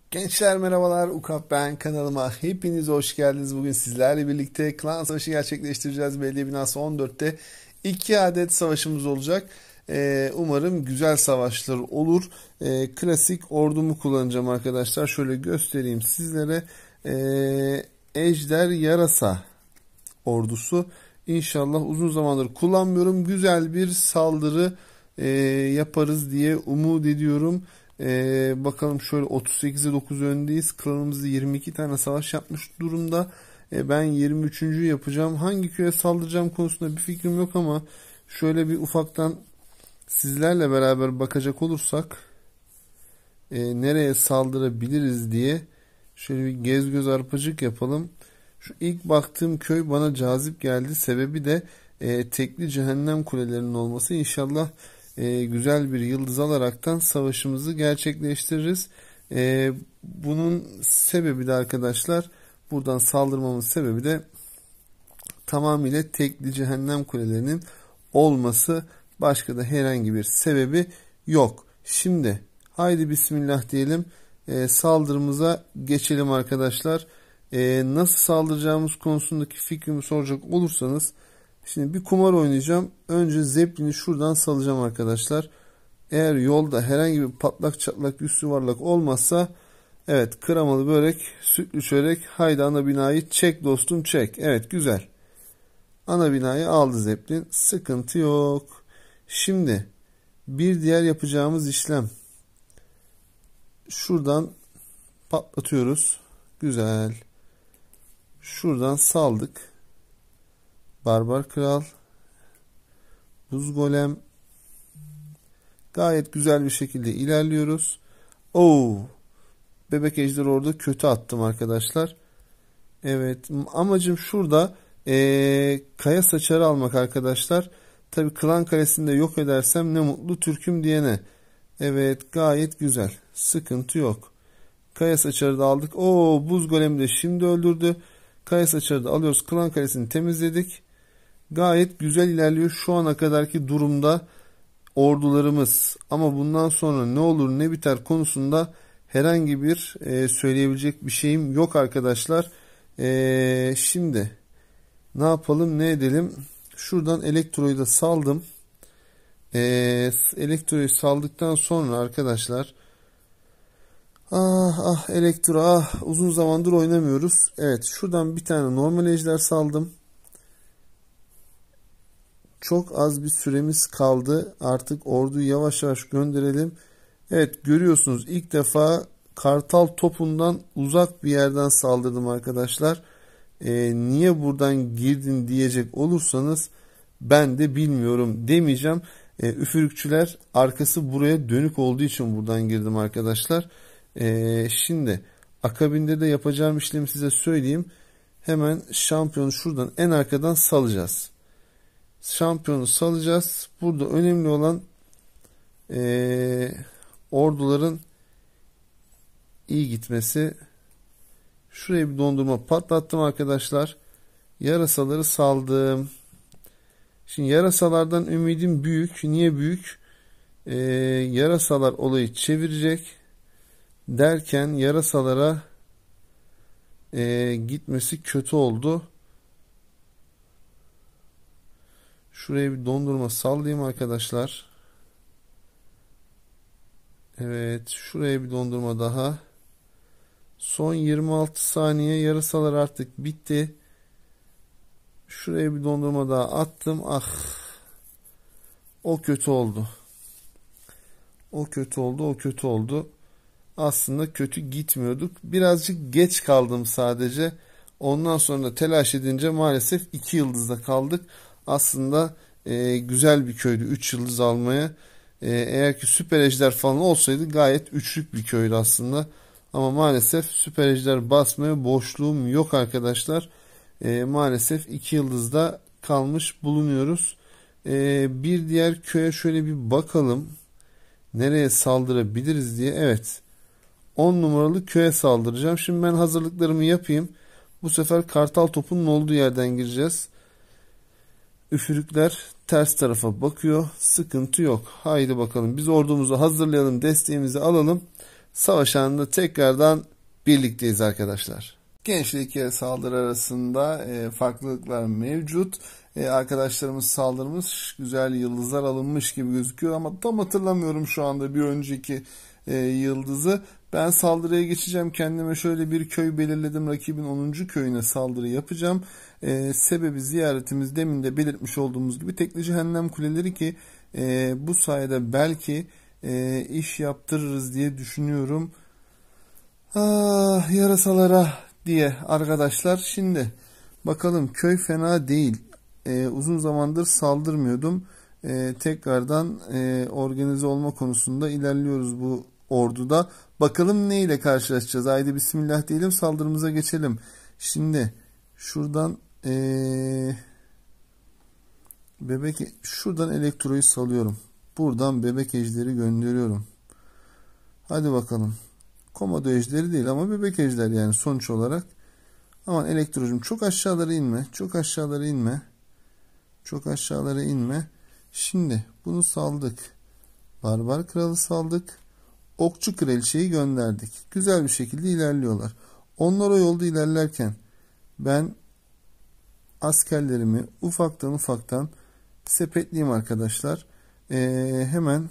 Gençler merhabalar, Ukap ben, kanalıma hepiniz hoş geldiniz. Bugün sizlerle birlikte klan savaşı gerçekleştireceğiz. Belediye binası 14'te 2 adet savaşımız olacak. Umarım güzel savaşlar olur. Klasik ordumu kullanacağım arkadaşlar. Şöyle göstereyim sizlere. Ejder Yarasa ordusu. İnşallah uzun zamandır kullanmıyorum. Güzel bir saldırı yaparız diye umut ediyorum. Bakalım şöyle 38'e 9 öndeyiz. Klanımızda 22 tane savaş yapmış durumda. Ben 23. yapacağım. Hangi köye saldıracağım konusunda bir fikrim yok ama şöyle bir ufaktan sizlerle beraber bakacak olursak nereye saldırabiliriz diye şöyle bir gez göz arpacık yapalım. Şu ilk baktığım köy bana cazip geldi. Sebebi de tekli cehennem kulelerinin olması. İnşallah güzel bir yıldız alaraktan savaşımızı gerçekleştiririz. Bunun sebebi de arkadaşlar, buradan saldırmamın sebebi de tamamıyla tekli cehennem kulelerinin olması. Başka da herhangi bir sebebi yok. Şimdi haydi bismillah diyelim. Saldırımıza geçelim arkadaşlar. Nasıl saldıracağımız konusundaki fikrimi soracak olursanız, şimdi bir kumar oynayacağım. Önce Zeppelin'i şuradan salacağım arkadaşlar. Eğer yolda herhangi bir patlak çatlak üstü yuvarlak olmazsa, evet, kremalı börek, sütlü çörek, haydi ana binayı çek dostum çek. Evet, güzel. Ana binayı aldı Zeppelin. Sıkıntı yok. Şimdi bir diğer yapacağımız işlem. Şuradan patlatıyoruz. Güzel. Şuradan saldık. Barbar Kral. Buz Golem. Gayet güzel bir şekilde ilerliyoruz. Oo, bebek ejder orada kötü attım arkadaşlar. Evet, amacım şurada kaya saçarı almak arkadaşlar. Tabi klan kalesinde yok edersem ne mutlu Türk'üm diyene. Evet, gayet güzel. Sıkıntı yok. Kaya saçarı da aldık. Oo, buz golemi de şimdi öldürdü. Kaya saçarı da alıyoruz. Klan kalesini temizledik. Gayet güzel ilerliyor şu ana kadarki durumda ordularımız. Ama bundan sonra ne olur ne biter konusunda herhangi bir söyleyebilecek bir şeyim yok arkadaşlar. Şimdi ne yapalım ne edelim? Şuradan elektroyu da saldım. Elektroyu saldıktan sonra arkadaşlar, elektro, uzun zamandır oynamıyoruz. Evet, şuradan bir tane normal ejder saldım. Çok az bir süremiz kaldı. Artık orduyu yavaş yavaş gönderelim. Evet, görüyorsunuz ilk defa kartal topundan uzak bir yerden saldırdım arkadaşlar. Niye buradan girdin diyecek olursanız, ben de bilmiyorum demeyeceğim. Üfürükçüler arkası buraya dönük olduğu için buradan girdim arkadaşlar. Şimdi akabinde de yapacağım işlemi size söyleyeyim. Hemen şampiyonu şuradan en arkadan salacağız. Şampiyonu salacağız. Burada önemli olan orduların iyi gitmesi. Şuraya bir dondurma patlattım arkadaşlar. Yarasaları saldım. Şimdi yarasalardan ümidim büyük. Niye büyük? Yarasalar olayı çevirecek derken yarasalara gitmesi kötü oldu. Şuraya bir dondurma sallayayım arkadaşlar. Evet, şuraya bir dondurma daha. Son 26 saniye, yarasalar artık bitti. Şuraya bir dondurma daha attım. O kötü oldu. O kötü oldu. O kötü oldu. Aslında kötü gitmiyorduk. Birazcık geç kaldım sadece. Ondan sonra telaş edince maalesef 2 yıldızda kaldık. Aslında güzel bir köydü 3 yıldız almaya. Eğer ki süper ejder falan olsaydı gayet üçlük bir köydü aslında. Ama maalesef süper ejder basmaya boşluğum yok arkadaşlar. Maalesef 2 yıldızda kalmış bulunuyoruz. Bir diğer köye şöyle bir bakalım. Nereye saldırabiliriz diye. Evet, 10 numaralı köye saldıracağım. Şimdi ben hazırlıklarımı yapayım. Bu sefer kartal topunun olduğu yerden gireceğiz. Üfürükler ters tarafa bakıyor. Sıkıntı yok. Haydi bakalım. Biz ordumuzu hazırlayalım. Desteğimizi alalım. savaş anında tekrardan birlikteyiz arkadaşlar. Gençlik saldırı arasında farklılıklar mevcut. Arkadaşlarımız saldırmış, güzel yıldızlar alınmış gibi gözüküyor ama tam hatırlamıyorum şu anda bir önceki yıldızı. Ben saldırıya geçeceğim. Kendime şöyle bir köy belirledim. Rakibin 10. köyüne saldırı yapacağım. Sebebi ziyaretimiz demin de belirtmiş olduğumuz gibi tekli cehennem kuleleri ki bu sayede belki iş yaptırırız diye düşünüyorum. Ah, yarasalara diye arkadaşlar. Şimdi bakalım, köy fena değil. Uzun zamandır saldırmıyordum. Tekrardan organize olma konusunda ilerliyoruz bu orduda. Bakalım ne ile karşılaşacağız. Haydi bismillah diyelim, saldırımıza geçelim. Şimdi şuradan şuradan elektroyu salıyorum. Buradan bebek ejderi gönderiyorum. Hadi bakalım. Komodo ejderi değil ama bebek ejder yani sonuç olarak. Aman elektrocum, çok aşağılara inme. Çok aşağılara inme. Çok aşağılara inme. Şimdi bunu saldık. Barbar kralı saldık. Okçu kraliçeyi gönderdik. Güzel bir şekilde ilerliyorlar. Onlar o yolda ilerlerken ben askerlerimi ufaktan sepetleyeyim arkadaşlar. Hemen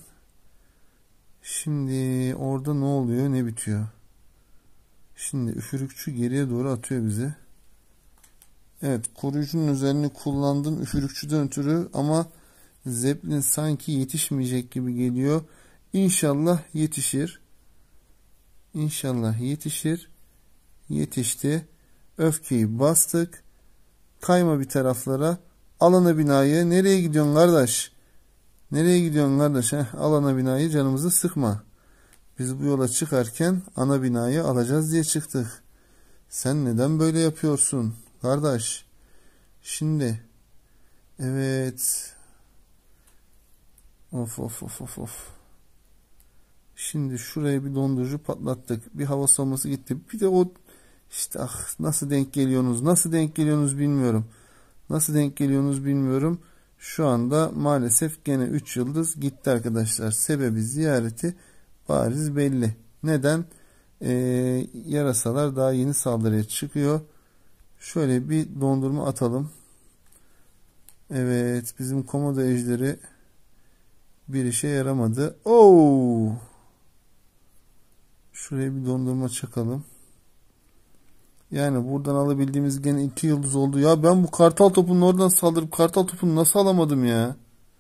şimdi orada ne oluyor ne bitiyor? Şimdi üfürükçü geriye doğru atıyor bizi. Evet, koruyucunun üzerine kullandım üfürükçüden ötürü ama Zeppelin sanki yetişmeyecek gibi geliyor. İnşallah yetişir. İnşallah yetişir. Yetişti. Öfkeyi bastık. Kayma bir taraflara. Al ana binayı. Nereye gidiyorsun kardeş? Nereye gidiyorsun kardeş? Al ana binayı, canımızı sıkma. Biz bu yola çıkarken ana binayı alacağız diye çıktık. Sen neden böyle yapıyorsun kardeş? Şimdi evet. Of. Şimdi şuraya bir dondurucu patlattık. Bir hava savunması gitti. Bir de o işte nasıl denk geliyorsunuz bilmiyorum. Nasıl denk geliyorsunuz bilmiyorum. Şu anda maalesef gene 3 yıldız gitti arkadaşlar. Sebebi ziyareti bariz belli. Neden? Yarasalar daha yeni saldırıya çıkıyor. Şöyle bir dondurma atalım. Evet, bizim komodo ejderi bir işe yaramadı. Oo! Şuraya bir dondurma çakalım. Yani buradan alabildiğimiz gene 2 yıldız oldu. Ya ben bu kartal topunun oradan saldırıp kartal topunu nasıl alamadım ya?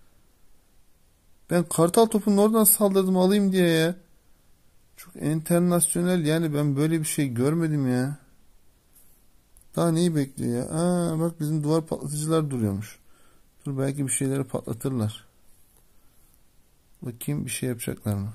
Ben kartal topunun oradan saldırdım alayım diye ya. Çok internasyonel, yani ben böyle bir şey görmedim ya. Daha neyi bekliyor ya? Aa, bak bizim duvar patlatıcılar duruyormuş. Dur, belki bir şeyleri patlatırlar. Bakayım bir şey yapacaklar mı?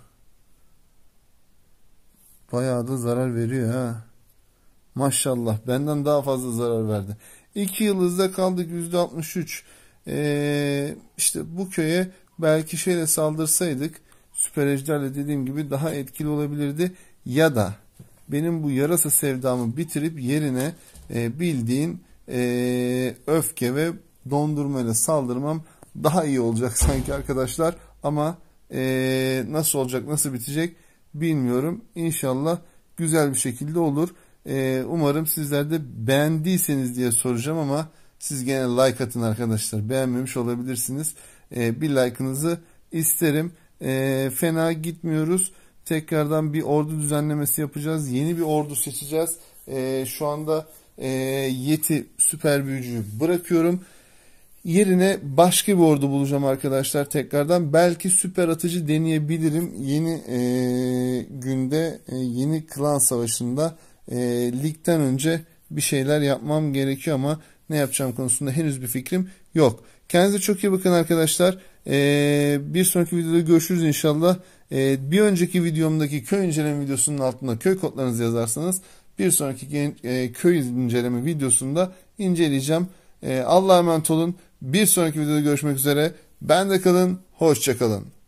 Bayağı da zarar veriyor ha. Maşallah, benden daha fazla zarar verdi. 2 yıldızda kaldık, %63. İşte bu köye belki şeyle saldırsaydık, süper ejderle dediğim gibi daha etkili olabilirdi. Ya da benim bu yarasa sevdamı bitirip yerine bildiğin öfke ve dondurmayla saldırmam daha iyi olacak sanki arkadaşlar. Ama nasıl olacak, nasıl bitecek bilmiyorum. İnşallah güzel bir şekilde olur. Umarım sizler de beğendiyseniz diye soracağım ama siz gene like atın arkadaşlar. Beğenmemiş olabilirsiniz. Bir like'ınızı isterim. Fena gitmiyoruz. Tekrardan bir ordu düzenlemesi yapacağız. Yeni bir ordu seçeceğiz. Şu anda Yeti süper büyücüyü bırakıyorum. Yerine başka bir ordu bulacağım arkadaşlar tekrardan. Belki süper atıcı deneyebilirim. Yeni günde, yeni klan savaşında ligden önce bir şeyler yapmam gerekiyor ama ne yapacağım konusunda henüz bir fikrim yok. Kendinize çok iyi bakın arkadaşlar. Bir sonraki videoda görüşürüz inşallah. Bir önceki videomdaki köy inceleme videosunun altına köy kodlarınızı yazarsanız bir sonraki köy inceleme videosunda inceleyeceğim. Allah'a emanet olun. Bir sonraki videoda görüşmek üzere. Bende kalın. Hoşça kalın.